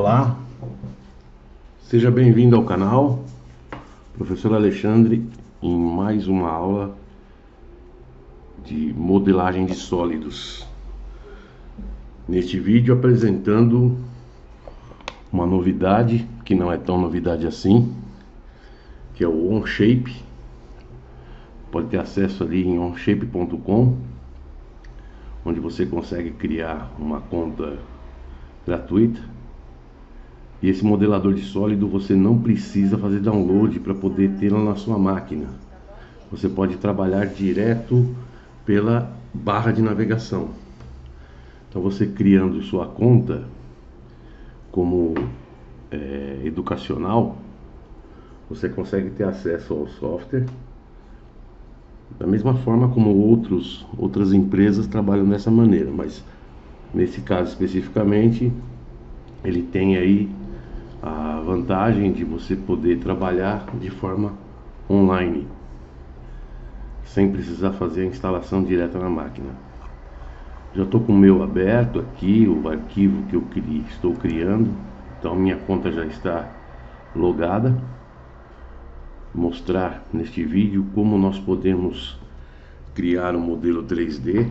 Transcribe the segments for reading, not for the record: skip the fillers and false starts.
Olá, seja bem-vindo ao canal Professor Alexandre em mais uma aula de modelagem de sólidos. Neste vídeo apresentando uma novidade que não é tão novidade assim, que é o Onshape. Pode ter acesso ali em onshape.com, onde você consegue criar uma conta gratuita. E esse modelador de sólido você não precisa fazer download para poder tê-lo na sua máquina. Você pode trabalhar direto pela barra de navegação. Então você criando sua conta como educacional, você consegue ter acesso ao software da mesma forma como outras empresas trabalham dessa maneira, mas nesse caso especificamente ele tem aí a vantagem de você poder trabalhar de forma online, sem precisar fazer a instalação direta na máquina. Já estou com o meu aberto aqui, o arquivo que eu estou criando, então minha conta já está logada. Vou mostrar neste vídeo como nós podemos criar um modelo 3D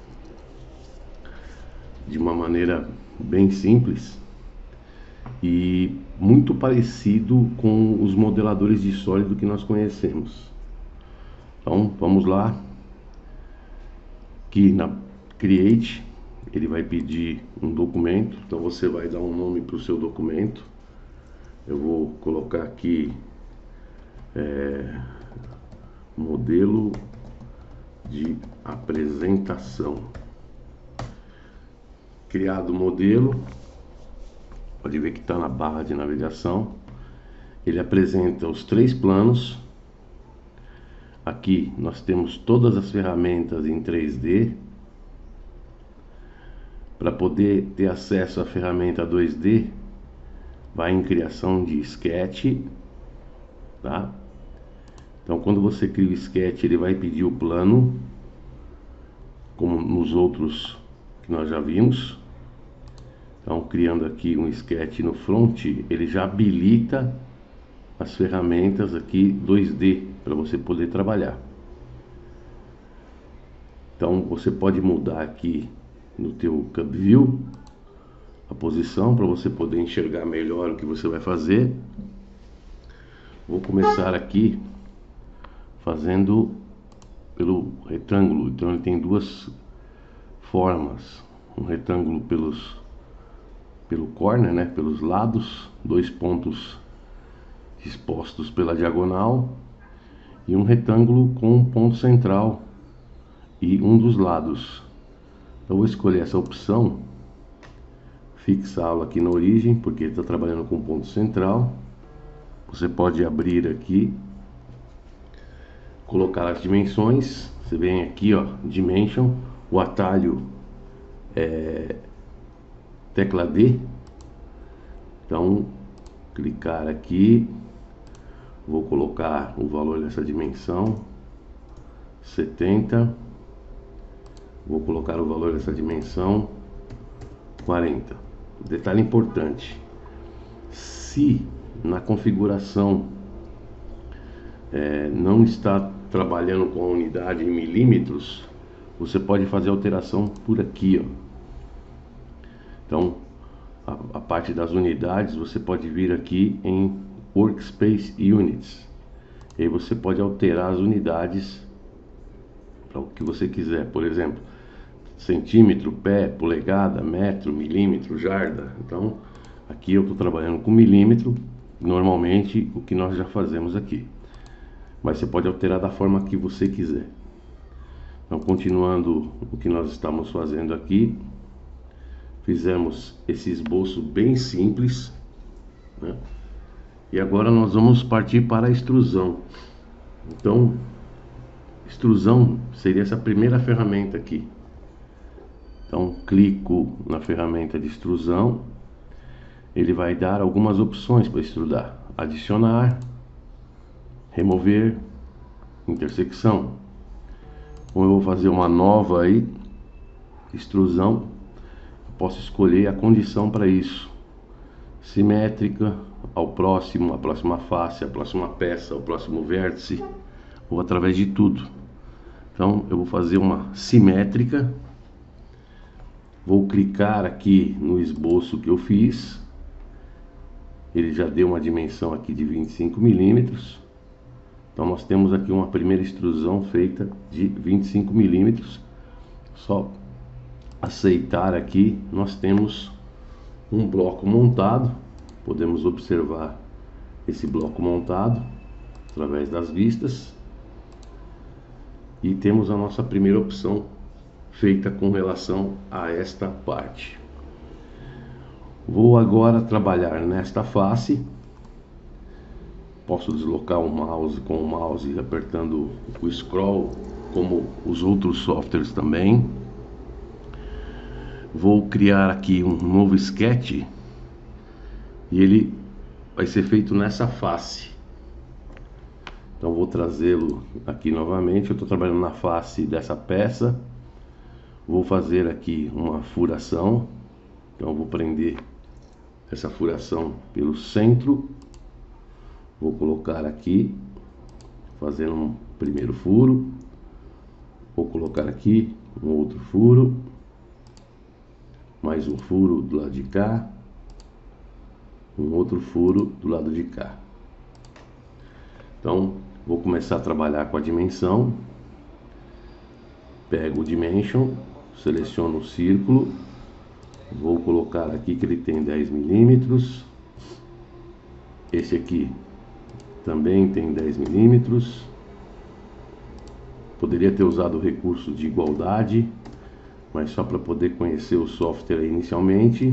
de uma maneira bem simples e muito parecido com os modeladores de sólido que nós conhecemos. Então vamos lá. Aqui na Create ele vai pedir um documento, então você vai dar um nome para o seu documento. Eu vou colocar aqui modelo de apresentação. Criado o modelo, pode ver que está na barra de navegação. Ele apresenta os 3 planos. Aqui nós temos todas as ferramentas em 3D. Para poder ter acesso à ferramenta 2D, vai em criação de sketch, tá? Então quando você cria o sketch, ele vai pedir o plano, como nos outros que nós já vimos. Então, criando aqui um sketch no front, ele já habilita as ferramentas aqui 2D para você poder trabalhar. Então, você pode mudar aqui no teu Cube View a posição para você poder enxergar melhor o que você vai fazer. Vou começar aqui fazendo pelo retângulo. Então, ele tem 2 formas: um retângulo pelo corner, né, pelos lados, 2 pontos expostos pela diagonal, e um retângulo com um ponto central e um dos lados. Então vou escolher essa opção, fixá-lo aqui na origem, porque ele está trabalhando com ponto central. Você pode abrir aqui, colocar as dimensões. Você vem aqui, ó, Dimension, o atalho tecla D. Então clicar aqui, vou colocar o valor dessa dimensão 70, vou colocar o valor dessa dimensão 40. Detalhe importante: se na configuração não está trabalhando com a unidade em milímetros, você pode fazer alteração por aqui, ó. Então, a parte das unidades, você pode vir aqui em Workspace Units. E aí você pode alterar as unidades para o que você quiser. Por exemplo, centímetro, pé, polegada, metro, milímetro, jarda. Então, aqui eu estou trabalhando com milímetro, normalmente o que nós já fazemos aqui. Mas você pode alterar da forma que você quiser. Então, continuando o que nós estamos fazendo aqui, fizemos esse esboço bem simples, né? E agora nós vamos partir para a extrusão. Então, extrusão seria essa primeira ferramenta aqui. Então, clico na ferramenta de extrusão. Ele vai dar algumas opções para extrudar: adicionar, remover, intersecção. Como eu vou fazer uma nova aí, extrusão, posso escolher a condição para isso: simétrica, a próxima face, a próxima peça, o próximo vértice, ou através de tudo. Então eu vou fazer uma simétrica, vou clicar aqui no esboço que eu fiz, ele já deu uma dimensão aqui de 25 milímetros. Então nós temos aqui uma primeira extrusão feita de 25 milímetros. Só aceitar aqui, nós temos um bloco montado. Podemos observar esse bloco montado através das vistas. E temos a nossa primeira opção feita com relação a esta parte. Vou agora trabalhar nesta face. Posso deslocar o mouse com o mouse apertando o scroll, como os outros softwares também. Vou criar aqui um novo sketch e ele vai ser feito nessa face. Então vou trazê-lo aqui novamente. Eu estou trabalhando na face dessa peça. Vou fazer aqui uma furação. Então vou prender essa furação pelo centro. Vou colocar aqui, fazendo um primeiro furo. Vou colocar aqui um outro furo. Mais um furo do lado de cá. Um outro furo do lado de cá. Então vou começar a trabalhar com a dimensão. Pego o Dimension, seleciono o círculo. Vou colocar aqui que ele tem 10 milímetros. Esse aqui também tem 10 milímetros. Poderia ter usado o recurso de igualdade, mas só para poder conhecer o software inicialmente.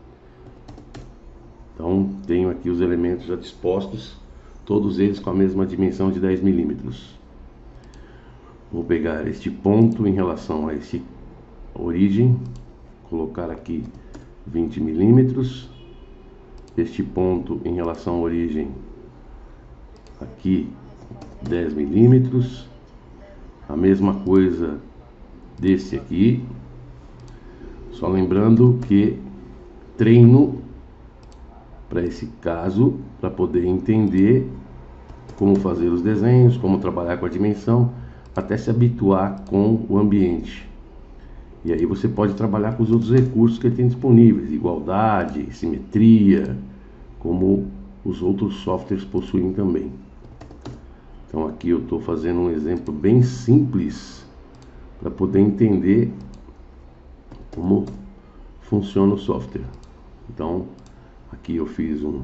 Então tenho aqui os elementos já dispostos, todos eles com a mesma dimensão de 10 milímetros. Vou pegar este ponto em relação a esse origem, colocar aqui 20 milímetros. Este ponto em relação à origem, aqui 10 milímetros. A mesma coisa desse aqui. Só lembrando que treino para esse caso, para poder entender como fazer os desenhos, como trabalhar com a dimensão, até se habituar com o ambiente. E aí você pode trabalhar com os outros recursos que ele tem disponíveis, igualdade, simetria, como os outros softwares possuem também. Então aqui eu estou fazendo um exemplo bem simples para poder entender como funciona o software. Então aqui eu fiz um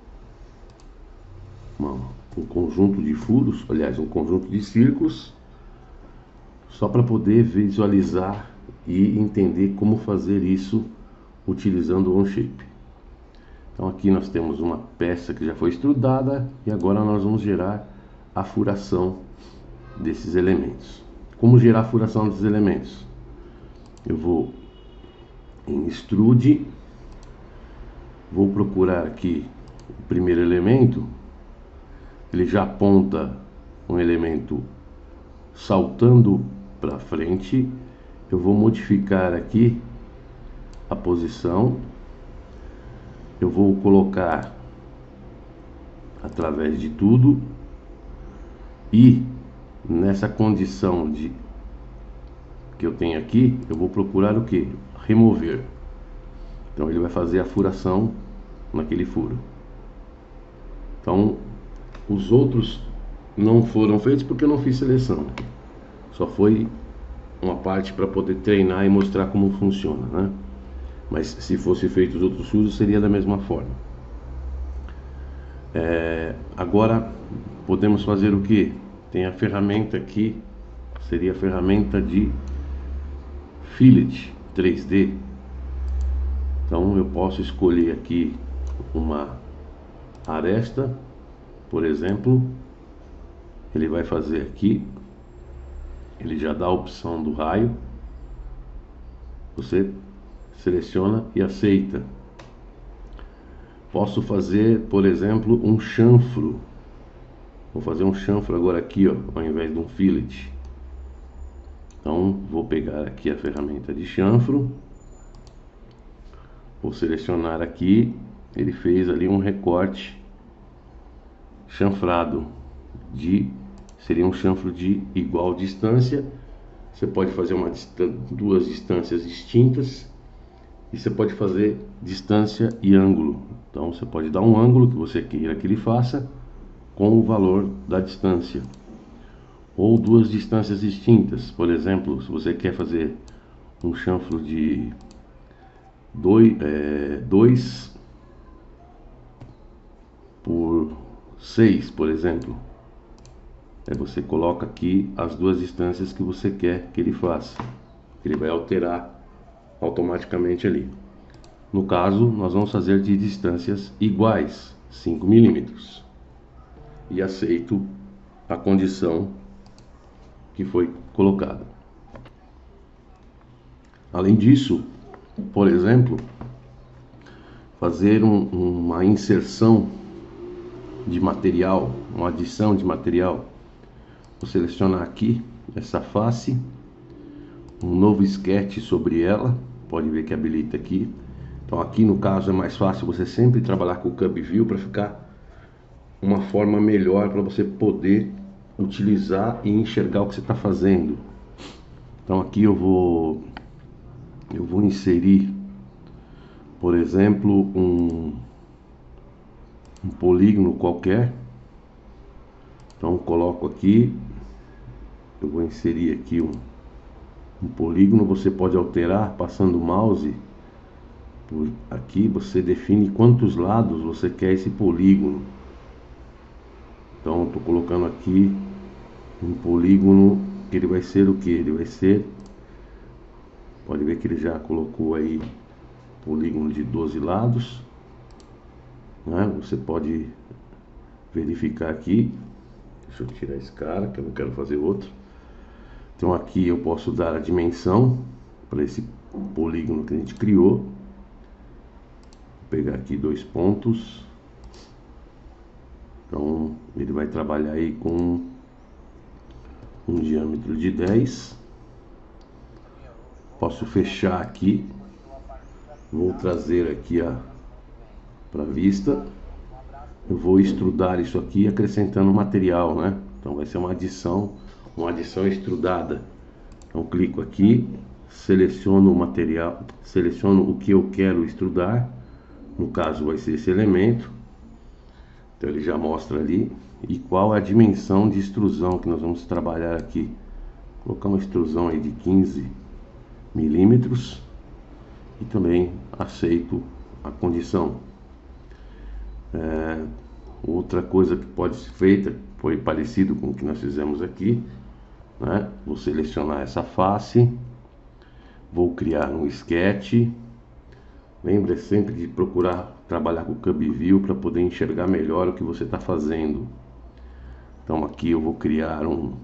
conjunto de furos, aliás, um conjunto de círculos, só para poder visualizar e entender como fazer isso utilizando o Onshape. Então aqui nós temos uma peça que já foi extrudada e agora nós vamos gerar a furação desses elementos. Como gerar a furação desses elementos? Eu vou em Extrude, vou procurar aqui o primeiro elemento. Ele já aponta um elemento saltando para frente. Eu vou modificar aqui a posição. Eu vou colocar através de tudo. E nessa condição de que eu tenho aqui, eu vou procurar o que? Remover. Então ele vai fazer a furação naquele furo. Então os outros não foram feitos porque eu não fiz seleção. Só foi uma parte para poder treinar e mostrar como funciona, né? Mas se fosse feito os outros furos, seria da mesma forma. Agora podemos fazer o que? Tem a ferramenta aqui, seria a ferramenta de Fillet 3D. Então eu posso escolher aqui uma aresta, por exemplo. Ele vai fazer aqui, ele já dá a opção do raio. Você seleciona e aceita. Posso fazer, por exemplo, um chanfro. Vou fazer um chanfro agora aqui, ó, ao invés de um fillet. Então vou pegar aqui a ferramenta de chanfro. Vou selecionar aqui ele fez ali um recorte chanfrado seria um chanfro de igual distância. Você pode fazer duas distâncias distintas e você pode fazer distância e ângulo. Então você pode dar um ângulo que você queira que ele faça com o valor da distância, ou duas distâncias distintas. Por exemplo, se você quer fazer um chanfro de 2 por 6, por exemplo, você coloca aqui as duas distâncias que você quer que ele faça. Ele vai alterar automaticamente ali. No caso, nós vamos fazer de distâncias iguais, 5 milímetros. E aceito a condição que foi colocada. Além disso, por exemplo, fazer uma inserção de material, uma adição de material. Vou selecionar aqui essa face, um novo sketch sobre ela, pode ver que habilita aqui. Então aqui no caso é mais fácil você sempre trabalhar com o Cub View para ficar uma forma melhor para você poder utilizar e enxergar o que você está fazendo. Então aqui eu vou inserir, por exemplo, um polígono qualquer. Então coloco aqui, eu vou inserir aqui um polígono. Você pode alterar passando o mouse por aqui, você define quantos lados você quer esse polígono. Então estou colocando aqui um polígono que ele vai ser o que? Ele vai ser, pode ver que ele já colocou aí polígono de 12 lados, né? Você pode verificar aqui. Deixa eu tirar esse cara que eu não quero fazer outro. Então aqui eu posso dar a dimensão para esse polígono que a gente criou. Vou pegar aqui 2 pontos. Então ele vai trabalhar aí com um diâmetro de 10. Posso fechar aqui. Vou trazer aqui para a vista. Eu vou extrudar isso aqui acrescentando material, né? Então vai ser uma adição extrudada. Então clico aqui, seleciono o material, seleciono o que eu quero extrudar. No caso vai ser esse elemento. Então ele já mostra ali. E qual é a dimensão de extrusão que nós vamos trabalhar aqui. Vou colocar uma extrusão aí de 15 milímetros. E também aceito a condição. Outra coisa que pode ser feita, foi parecido com o que nós fizemos aqui, né? Vou selecionar essa face, vou criar um sketch. Lembra sempre de procurar trabalhar com o Cub View para poder enxergar melhor o que você está fazendo. Então aqui eu vou criar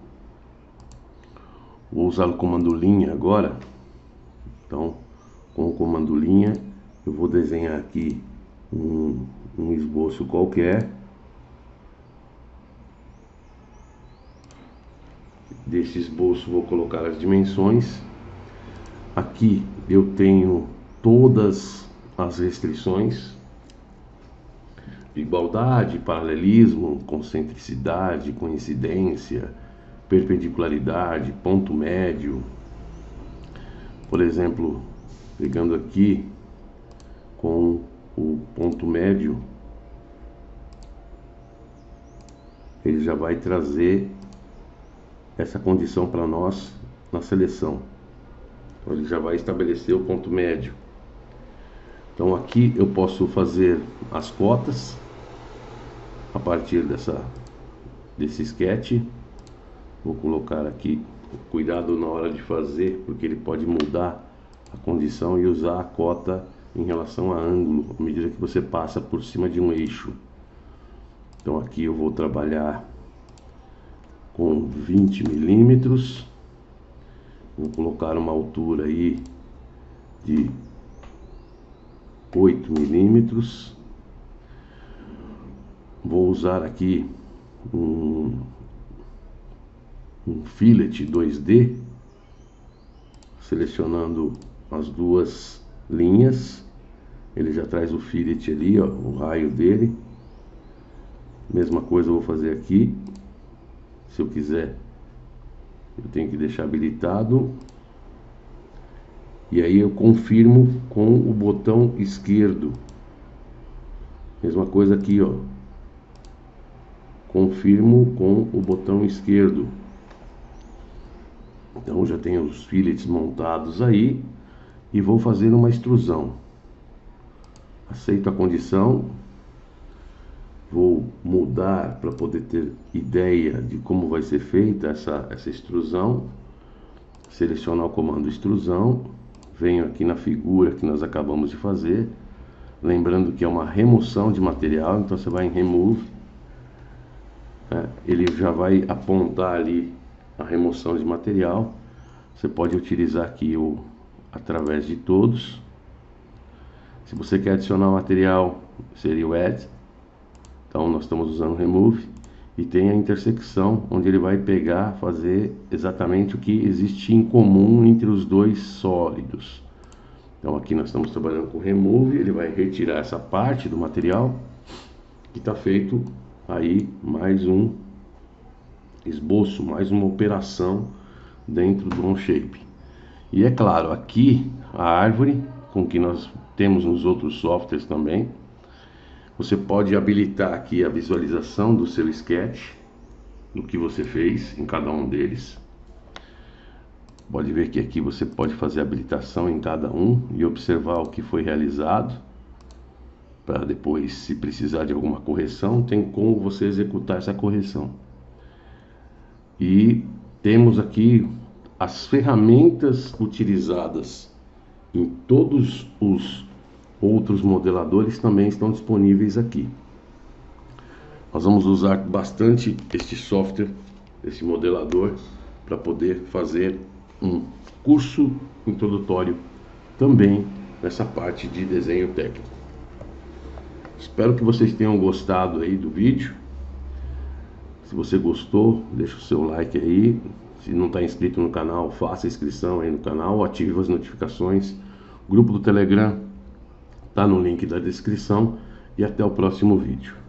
vou usar o comando linha agora. Então com o comando linha eu vou desenhar aqui um esboço qualquer. Desse esboço vou colocar as dimensões. Aqui eu tenho todas as restrições: igualdade, paralelismo, concentricidade, coincidência, perpendicularidade, ponto médio. Por exemplo, pegando aqui com o ponto médio, ele já vai trazer essa condição para nós na seleção. Então ele já vai estabelecer o ponto médio. Então aqui eu posso fazer as cotas a partir desse sketch. Vou colocar aqui, cuidado na hora de fazer, porque ele pode mudar a condição e usar a cota em relação a ângulo, à medida que você passa por cima de um eixo. Então aqui eu vou trabalhar com 20 milímetros. Vou colocar uma altura aí de 8 milímetros. Vou usar aqui um fillet 2D, selecionando as duas linhas Ele já traz o fillet ali, ó, o raio dele. Mesma coisa eu vou fazer aqui. Se eu quiser, eu tenho que deixar habilitado. E aí eu confirmo com o botão esquerdo. Mesma coisa aqui, ó. Confirmo com o botão esquerdo. Então já tenho os fillets montados aí. E vou fazer uma extrusão. Aceito a condição. Vou mudar para poder ter ideia de como vai ser feita essa extrusão. Selecionar o comando extrusão. Venho aqui na figura que nós acabamos de fazer. Lembrando que é uma remoção de material. Então você vai em Remove. Ele já vai apontar ali a remoção de material. Você pode utilizar aqui o através de todos. Se você quer adicionar material, seria o Add. Então nós estamos usando o Remove. E tem a intersecção, onde ele vai pegar, fazer exatamente o que existe em comum entre os dois sólidos. Então aqui nós estamos trabalhando com Remove. Ele vai retirar essa parte do material. Que está feito aí mais um esboço, mais uma operação dentro do Onshape. E é claro, aqui a árvore, com que nós temos nos outros softwares também. Você pode habilitar aqui a visualização do seu sketch, do que você fez em cada um deles. Pode ver que aqui você pode fazer a habilitação em cada um e observar o que foi realizado. Para depois, se precisar de alguma correção, tem como você executar essa correção. E temos aqui as ferramentas utilizadas em todos os outros modeladores também estão disponíveis aqui. Nós vamos usar bastante este software, este modelador, para poder fazer um curso introdutório também nessa parte de desenho técnico. Espero que vocês tenham gostado aí do vídeo. Se você gostou, deixa o seu like aí. Se não está inscrito no canal, faça inscrição aí no canal, ative as notificações. O grupo do Telegram está no link da descrição. E até o próximo vídeo.